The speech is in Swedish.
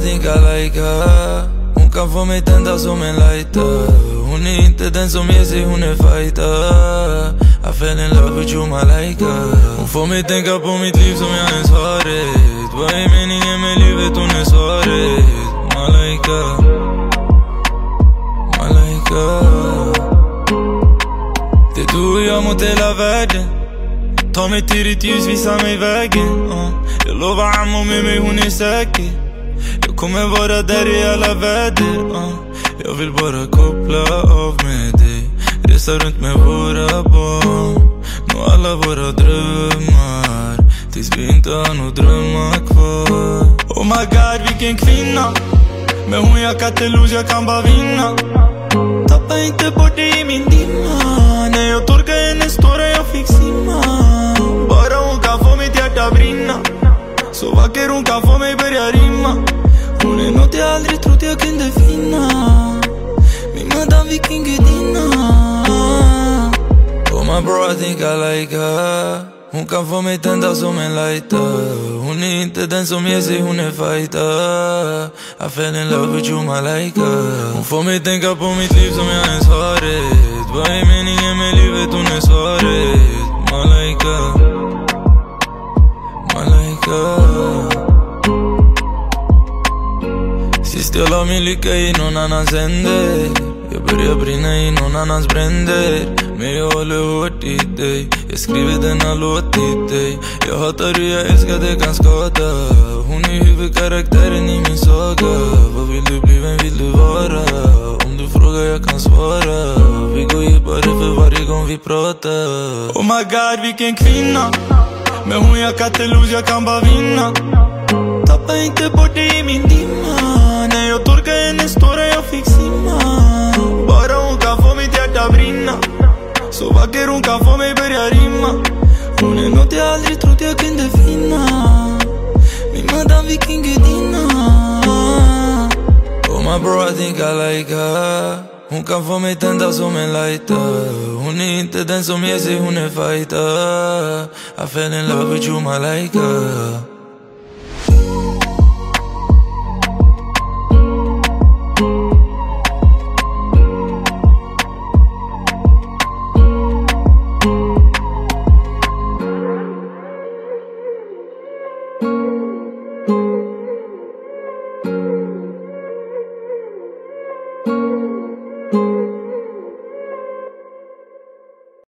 think I like her. Hon kan få mig tända som en lighter. Hon är inte den som ger sig, hon är fighter. I fell in love with you, Malaika. Hon får mig tänka på mitt liv som jag ens har rätt. Vad är meningen med livet, hon är svaret. Malaika, Malaika. Det är du och jag mot hela världen. Ta mig till ditt ljus, visa mig vägen. Jag lovar Ammo med mig, hon är säker. Jag kommer vara där i alla väder. Jag vill bara koppla av med dig. Resa runt med våra barn. Nå alla våra drömmar. Tills vi inte har några drömmar kvar. Oh my god, vilken kvinna. Men hon jag kan inte lose, jag kan bara vinna. Tappa inte bort dig i min dimma. När jag torkar hennes tårar jag fick simma. Bara hon kan få mitt hjärta brinna. Så vacker hon kan få mig börja rimma. Hon är något jag aldrig trott jag kunde finna. Min madam, vilken gudinna. Oh my bro, I think I like her. Hon kan få mig tända som en lighter. Hon är inte den som ger sig, hon är fighter. I fell in love with you, Malaika. Hon får mig tänka på mitt liv som jag ens har rätt. Vad är meningen med livet, hon är svaret. Malaika, Malaika. Sist jag la min lycka i någon annans händer. Jag börjar brinna i någon annans bränder. Men jag håller hårt i dig. Jag skriver denna låt till dig. Jag hatar hur jag älskar, det kan skada. Hon är huvudkaraktären i min saga. Vad vill du bli, vem vill du vara? Om du frågar jag kan svara. Vi går djupare för varje gång vi pratar. Oh my god, vilken kvinna. Men hon jag kan inte lose, jag kan bara vinna. Tappa inte bort dig i min dimma. När jag torkar hennes tårar jag fick simma. Bara hon kan få mitt hjärta brinna. Så vacker hon kan få mig börja rimma. Hon är något jag aldrig trott jag kunde finna. Min madam, vilken gudinna. Oh my bro, I think I like her. Hon kan få mig tända som en lighter. Hon är inte den som ger sig, hon är fighter. I fell in love with you, Malaika.